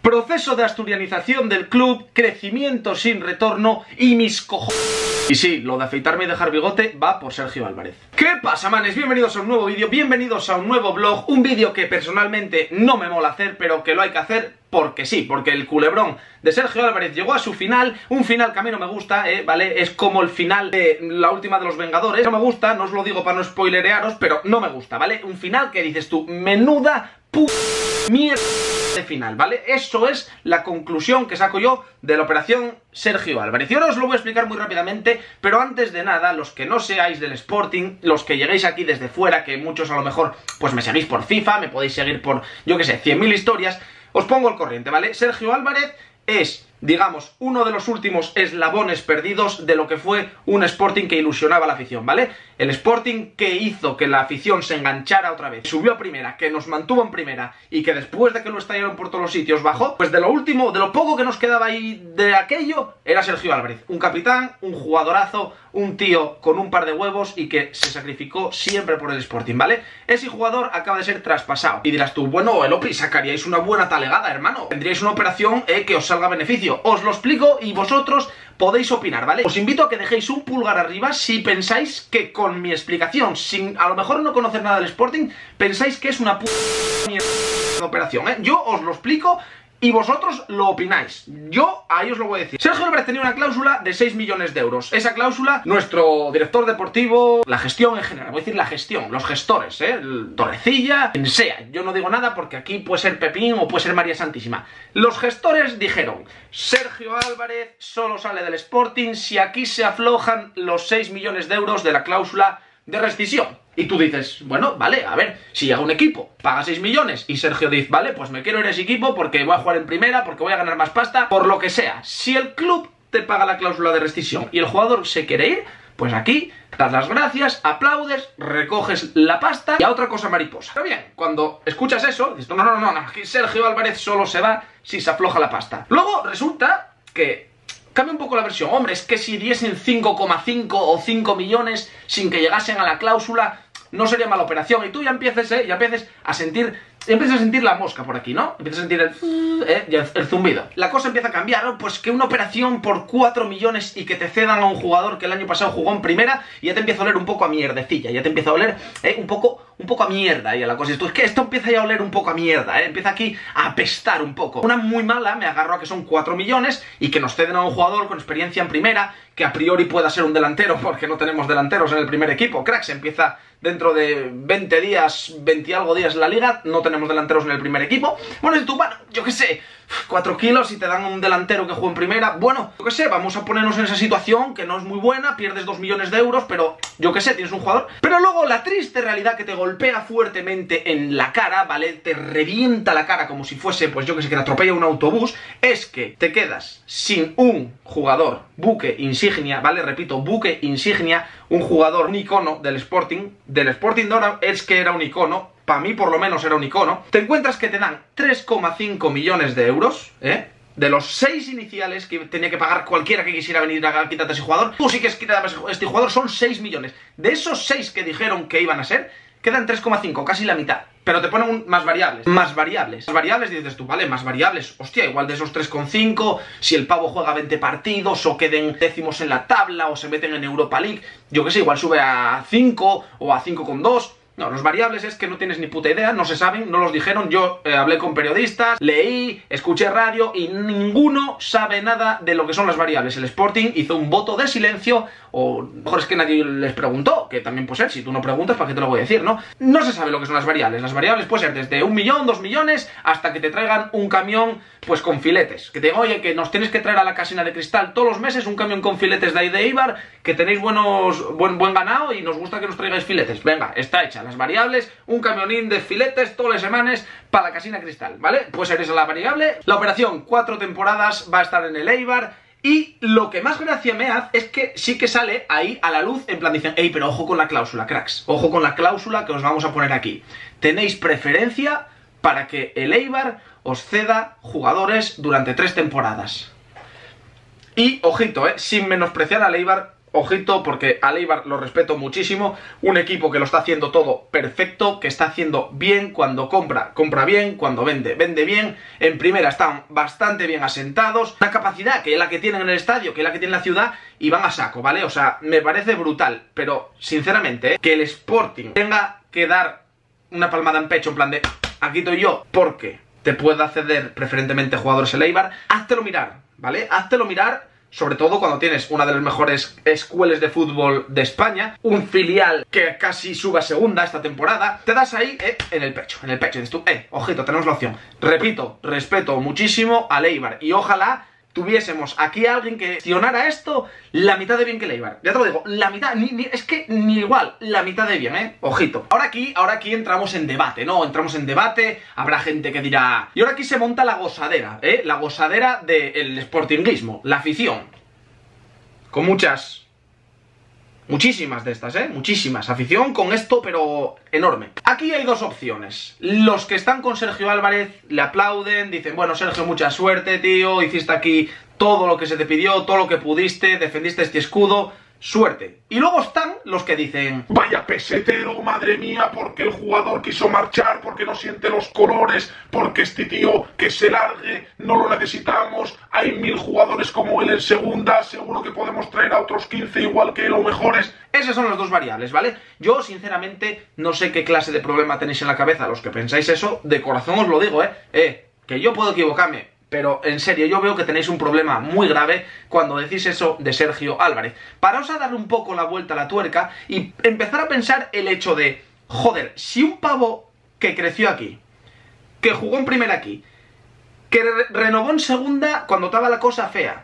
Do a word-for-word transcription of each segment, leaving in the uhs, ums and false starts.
Proceso de asturianización del club, crecimiento sin retorno y mis cojones. Y sí, lo de afeitarme y dejar bigote va por Sergio Álvarez. ¿Qué pasa, manes? Bienvenidos a un nuevo vídeo, bienvenidos a un nuevo vlog. Un vídeo que personalmente no me mola hacer, pero que lo hay que hacer porque sí, porque el culebrón de Sergio Álvarez llegó a su final. Un final que a mí no me gusta, eh, ¿vale? Es como el final de la última de los Vengadores. No me gusta, no os lo digo para no spoilerearos, pero no me gusta, ¿vale? Un final que dices tú, menuda p... mierda de final, ¿vale? Eso es la conclusión que saco yo de la operación Sergio Álvarez. Y ahora os lo voy a explicar muy rápidamente, pero antes de nada, los que no seáis del Sporting, los que lleguéis aquí desde fuera, que muchos a lo mejor pues me seguís por FIFA, me podéis seguir por, yo que sé, cien mil historias, os pongo al corriente, ¿vale? Sergio Álvarez es, digamos, uno de los últimos eslabones perdidos de lo que fue un Sporting que ilusionaba a la afición, ¿vale? El Sporting que hizo que la afición se enganchara otra vez, subió a primera, que nos mantuvo en primera y que después de que lo estallaron por todos los sitios bajó, pues de lo último, de lo poco que nos quedaba ahí de aquello, era Sergio Álvarez. Un capitán, un jugadorazo, un tío con un par de huevos y que se sacrificó siempre por el Sporting, ¿vale? Ese jugador acaba de ser traspasado. Y dirás tú, bueno, Elopi, sacaríais una buena talegada, hermano. Tendríais una operación eh, que os salga beneficio. Os lo explico y vosotros podéis opinar, ¿vale? Os invito a que dejéis un pulgar arriba si pensáis que con mi explicación, sin a lo mejor no conocer nada del Sporting, pensáis que es una puta mierda de operación, ¿eh? Yo os lo explico y vosotros lo opináis. Yo ahí os lo voy a decir. Sergio Álvarez tenía una cláusula de seis millones de euros. Esa cláusula, nuestro director deportivo, la gestión en general, voy a decir la gestión, los gestores, ¿eh? El Torrecilla, quien sea. Yo no digo nada porque aquí puede ser Pepín o puede ser María Santísima. Los gestores dijeron, Sergio Álvarez solo sale del Sporting si aquí se aflojan los seis millones de euros de la cláusula de rescisión. Y tú dices, bueno, vale, a ver, si llega un equipo, paga seis millones y Sergio dice, vale, pues me quiero ir a ese equipo porque voy a jugar en primera, porque voy a ganar más pasta, por lo que sea. Si el club te paga la cláusula de rescisión y el jugador se quiere ir, pues aquí das las gracias, aplaudes, recoges la pasta y a otra cosa mariposa. Pero bien, cuando escuchas eso, dices, no, no, no, no, aquí Sergio Álvarez solo se va si se afloja la pasta. Luego resulta que cambia un poco la versión. Hombre, es que si diesen cinco coma cinco o cinco millones sin que llegasen a la cláusula, no sería mala operación. Y tú ya empieces, ¿eh? Ya empieces a sentir... Empiezas a sentir la mosca por aquí, ¿no? Empiezas a sentir el, eh, el, el zumbido. La cosa empieza a cambiar, ¿no? Pues que una operación por cuatro millones y que te cedan a un jugador que el año pasado jugó en primera y ya te empieza a oler un poco a mierdecilla, ya te empieza a oler eh, un poco un poco a mierda. Y a la cosa es, tú, es que esto empieza ya a oler un poco a mierda, ¿eh? Empieza aquí a apestar un poco. Una muy mala me agarró a que son cuatro millones y que nos ceden a un jugador con experiencia en primera, que a priori pueda ser un delantero porque no tenemos delanteros en el primer equipo. Cracks, empieza dentro de veinte días, veinte y algo días la liga, no tenemos delanteros en el primer equipo. Bueno, y tú, bueno, yo qué sé, cuatro kilos y te dan un delantero que juega en primera. Bueno, yo qué sé, vamos a ponernos en esa situación que no es muy buena, pierdes dos millones de euros, pero yo qué sé, tienes un jugador. Pero luego la triste realidad que te golpea fuertemente en la cara, ¿vale? Te revienta la cara como si fuese, pues yo que sé, que te atropella un autobús, es que te quedas sin un jugador, buque insignia, ¿vale? Repito, buque insignia, un jugador, un icono del Sporting, del Sporting Dora, es que era un icono. Para mí por lo menos era un icono. Te encuentras que te dan tres coma cinco millones de euros, ¿eh? De los seis iniciales que tenía que pagar cualquiera que quisiera venir a quitarte a ese jugador, tú sí que es quitar a este jugador, son seis millones. De esos seis que dijeron que iban a ser, quedan tres coma cinco, casi la mitad. Pero te ponen un, más variables, más variables. Más variables dices tú, vale, más variables. Hostia, igual de esos tres coma cinco, si el pavo juega veinte partidos o queden décimos en la tabla o se meten en Europa League, yo que sé, igual sube a cinco o a cinco coma dos. No, los variables es que no tienes ni puta idea, no se saben, no los dijeron. Yo eh, hablé con periodistas, leí, escuché radio y ninguno sabe nada de lo que son las variables. El Sporting hizo un voto de silencio, o mejor es que nadie les preguntó, que también puede ser, si tú no preguntas, ¿para qué te lo voy a decir, no? No se sabe lo que son las variables. Las variables pueden ser desde un millón, dos millones, hasta que te traigan un camión, pues con filetes. Que te digan, oye, que nos tienes que traer a la casina de cristal todos los meses un camión con filetes de ahí de Eibar, que tenéis buenos, buen, buen ganado y nos gusta que nos traigáis filetes. Venga, está hecha. Las variables, un camionín de filetes todas las semanas para la casina cristal, ¿vale? Puede ser esa la variable. La operación, cuatro temporadas, va a estar en el Eibar. Y lo que más gracia me hace es que sí que sale ahí a la luz, en plan dicen, ey, pero ojo con la cláusula, cracks, ojo con la cláusula que os vamos a poner aquí. Tenéis preferencia para que el Eibar os ceda jugadores durante tres temporadas. Y, ojito, eh, sin menospreciar al Eibar, ojito, porque al Eibar lo respeto muchísimo, un equipo que lo está haciendo todo perfecto, que está haciendo bien cuando compra, compra bien, cuando vende, vende bien, en primera están bastante bien asentados, una capacidad que es la que tienen en el estadio, que es la que tiene la ciudad, y van a saco, ¿vale? O sea, me parece brutal, pero sinceramente, ¿eh? que el Sporting tenga que dar una palmada en pecho en plan de aquí estoy yo, porque te pueda ceder preferentemente jugadores el Eibar, háztelo mirar, ¿vale? Háztelo mirar, sobre todo cuando tienes una de las mejores escuelas de fútbol de España, un filial que casi sube a segunda esta temporada, te das ahí, eh, en el pecho, en el pecho, y dices tú, eh, ojito, tenemos la opción. Repito, respeto muchísimo al Eibar, y ojalá tuviésemos aquí a alguien que gestionara esto la mitad de bien que el Eibar. Ya te lo digo, la mitad, ni, ni, es que ni igual, la mitad de bien, ¿eh? Ojito. Ahora aquí, ahora aquí entramos en debate, ¿no? Entramos en debate, habrá gente que dirá... Y ahora aquí se monta la gozadera, ¿eh? La gozadera del sportinguismo, la afición. Con muchas... Muchísimas de estas, ¿eh? Muchísimas. Afición con esto, pero enorme. Aquí hay dos opciones. Los que están con Sergio Álvarez le aplauden, dicen, bueno, Sergio, mucha suerte, tío, hiciste aquí todo lo que se te pidió, todo lo que pudiste, defendiste este escudo, suerte. Y luego están los que dicen, vaya pesetero, madre mía, porque el jugador quiso marchar, porque no siente los colores, porque este tío que se largue, no lo necesitamos, hay mil jugadores como él en segunda, seguro que podemos traer a otros quince igual que él o mejores. Esas son las dos variables, ¿vale? Yo, sinceramente, no sé qué clase de problema tenéis en la cabeza los que pensáis eso, de corazón os lo digo, ¿eh? Eh, que yo puedo equivocarme, pero en serio, yo veo que tenéis un problema muy grave cuando decís eso de Sergio Álvarez. Paraos a darle un poco la vuelta a la tuerca y empezar a pensar el hecho de, joder, si un pavo que creció aquí, que jugó en primera aquí, que re renovó en segunda cuando estaba la cosa fea,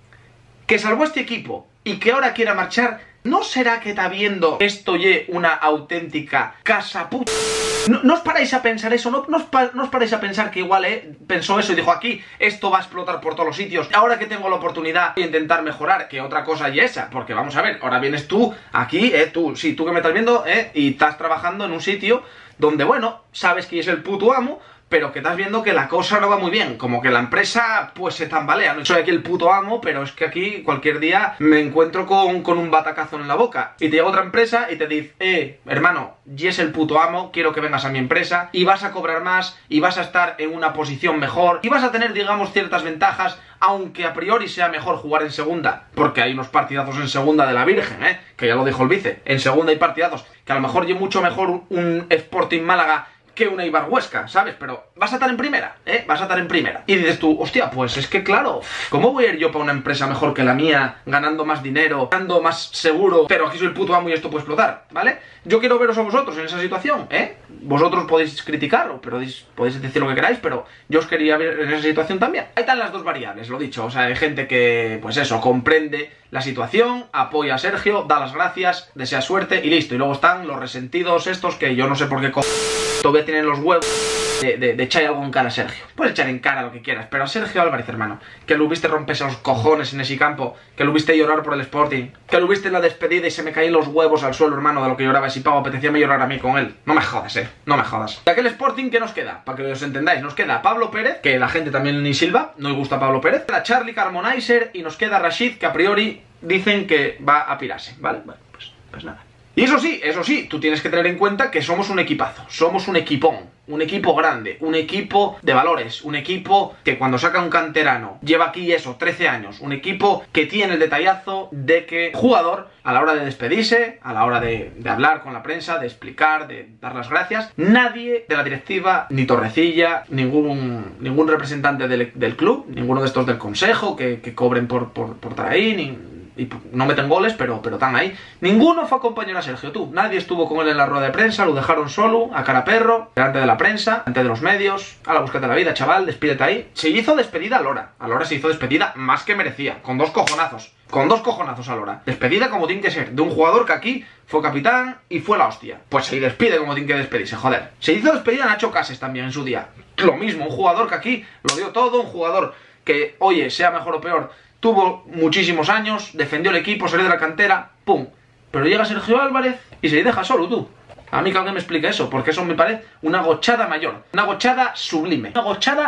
que salvó este equipo y que ahora quiera marchar, ¿no será que está viendo esto ye una auténtica casa puta? No, no os paráis a pensar eso, no, no, os pa no os paráis a pensar que igual eh, pensó eso y dijo, aquí esto va a explotar por todos los sitios, ahora que tengo la oportunidad de intentar mejorar, que otra cosa y esa, porque vamos a ver, ahora vienes tú aquí, eh, tú, sí, tú que me estás viendo, eh, y estás trabajando en un sitio donde, bueno, sabes que es el puto amo, pero que estás viendo que la cosa no va muy bien, como que la empresa pues se tambalea. No soy aquí el puto amo, pero es que aquí cualquier día me encuentro con, con un batacazo en la boca. Y te llega otra empresa y te dice, eh, hermano, y es el puto amo, quiero que vengas a mi empresa, y vas a cobrar más, y vas a estar en una posición mejor, y vas a tener, digamos, ciertas ventajas, aunque a priori sea mejor jugar en segunda, porque hay unos partidazos en segunda de la Virgen, eh, que ya lo dijo el vice, en segunda hay partidazos, que a lo mejor es mucho mejor un Sporting Málaga que una Eibar Huesca, ¿sabes? Pero vas a estar en primera, ¿eh? Vas a estar en primera. Y dices tú, hostia, pues es que claro, ¿cómo voy a ir yo para una empresa mejor que la mía, ganando más dinero, ganando más seguro, pero aquí soy el puto amo y esto puede explotar, ¿vale? Yo quiero veros a vosotros en esa situación, ¿eh? Vosotros podéis criticarlo, pero podéis, podéis decir lo que queráis, pero yo os quería ver en esa situación también. Ahí están las dos variables, lo dicho, o sea, hay gente que, pues eso, comprende la situación, apoya a Sergio, da las gracias, desea suerte y listo. Y luego están los resentidos estos que yo no sé por qué co... todavía tienen los huevos de, de, de echar algo en cara a Sergio. Puedes echar en cara lo que quieras, pero a Sergio Álvarez, hermano, que lo viste romperse los cojones en ese campo, que lo viste llorar por el Sporting, que lo viste en la despedida y se me caían los huevos al suelo, hermano, de lo que lloraba ese pavo, apetecía me llorar a mí con él. No me jodas, eh, no me jodas. De aquel Sporting, ¿qué nos queda? Para que os entendáis, nos queda Pablo Pérez, que la gente también ni silba, no le gusta Pablo Pérez, queda Charlie Carmonizer y nos queda Rashid, que a priori dicen que va a pirarse, ¿vale? Bueno, pues, pues nada. Y eso sí, eso sí, tú tienes que tener en cuenta que somos un equipazo, somos un equipón, un equipo grande, un equipo de valores, un equipo que cuando saca un canterano lleva aquí eso, trece años, un equipo que tiene el detallazo de que el jugador, a la hora de despedirse, a la hora de, de hablar con la prensa, de explicar, de dar las gracias, nadie de la directiva, ni Torrecilla, ningún, ningún representante del, del club, ninguno de estos del consejo que, que cobren por, por, por estar ahí, ni... y no meten goles, pero, pero están ahí. Ninguno fue a acompañar a Sergio, tú. Nadie estuvo con él en la rueda de prensa, lo dejaron solo, a cara perro, delante de la prensa, delante de los medios. A la búsqueda de la vida, chaval, despídete ahí. Se hizo despedida a Lora. A Lora se hizo despedida más que merecía, con dos cojonazos. Con dos cojonazos a Lora. Despedida como tiene que ser, de un jugador que aquí fue capitán y fue la hostia. Pues se despide como tiene que despedirse, joder. Se hizo despedida a Nacho Cases también en su día. Lo mismo, un jugador que aquí lo dio todo, un jugador que, oye, sea mejor o peor, tuvo muchísimos años, defendió el equipo, salió de la cantera, pum. Pero llega Sergio Álvarez y se le deja solo, tú. A mí que alguien me explique eso, porque eso me parece una gochada mayor, una gochada sublime, una gochada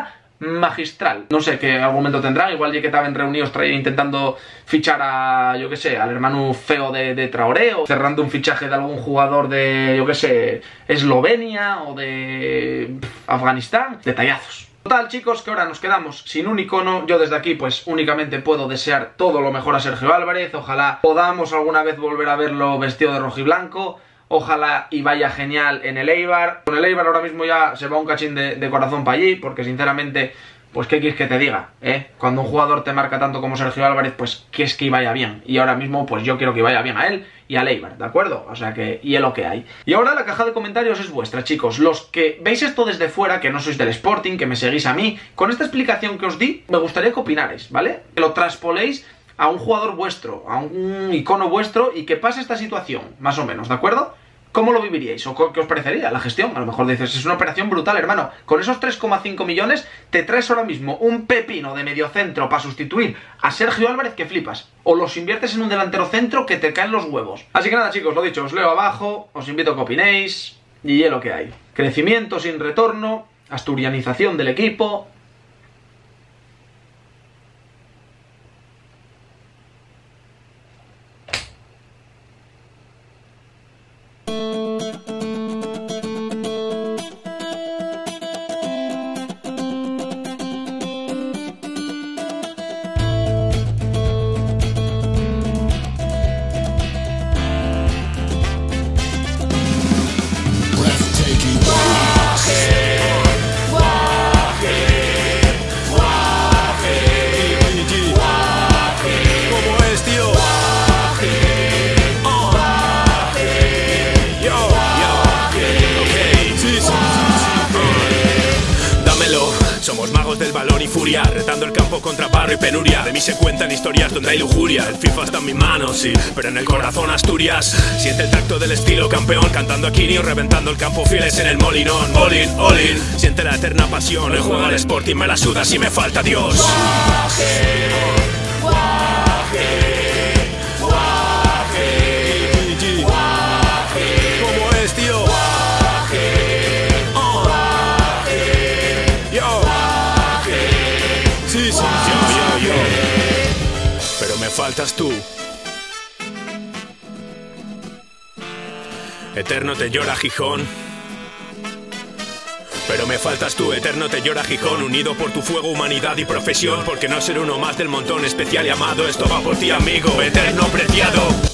magistral. No sé qué argumento tendrán, igual ya que estaban reunidos intentando fichar a, yo que sé, al hermano feo de, de Traoré, o cerrando un fichaje de algún jugador de, yo que sé, Eslovenia o de Afganistán. Detallazos. Total, chicos, que ahora nos quedamos sin un icono. Yo desde aquí pues únicamente puedo desear todo lo mejor a Sergio Álvarez. Ojalá podamos alguna vez volver a verlo vestido de rojiblanco. Ojalá y vaya genial en el Eibar. Con el Eibar ahora mismo ya se va un cachín de, de corazón para allí, porque sinceramente, pues qué quieres que te diga, ¿eh? Cuando un jugador te marca tanto como Sergio Álvarez, pues que es que vaya bien. Y ahora mismo pues yo quiero que vaya bien a él y al Eibar, ¿de acuerdo? O sea que, y es lo que hay. Y ahora la caja de comentarios es vuestra, chicos. Los que veis esto desde fuera, que no sois del Sporting, que me seguís a mí, con esta explicación que os di, me gustaría que opinarais, ¿vale? Que lo traspoléis a un jugador vuestro, a un icono vuestro, y que pase esta situación, más o menos, ¿de acuerdo? ¿Cómo lo viviríais? ¿O qué os parecería la gestión? A lo mejor dices, es una operación brutal, hermano. Con esos tres coma cinco millones te traes ahora mismo un pepino de mediocentro para sustituir a Sergio Álvarez que flipas. O los inviertes en un delantero centro que te caen los huevos. Así que nada, chicos, lo dicho, os leo abajo, os invito a que opinéis, y es lo que hay. Crecimiento sin retorno, asturianización del equipo. Somos magos del balón y furia, retando el campo contra barro y penuria. De mí se cuentan historias donde hay lujuria. El FIFA está en mis manos, sí, pero en el corazón Asturias. Siente el tacto del estilo campeón, cantando a Kini o reventando el campo fieles en el molinón. All in, all in, siente la eterna pasión. El juego al Sporting me la suda si me falta Dios. Guaje, guaje, guaje, guaje. ¿Cómo es, tío? Sí, sí, yo, yo, yo. Pero me faltas tú. Eterno te llora Gijón. Pero me faltas tú, eterno te llora Gijón. Unido por tu fuego, humanidad y profesión. Porque no ser uno más del montón especial y amado. Esto va por ti, amigo, eterno preciado.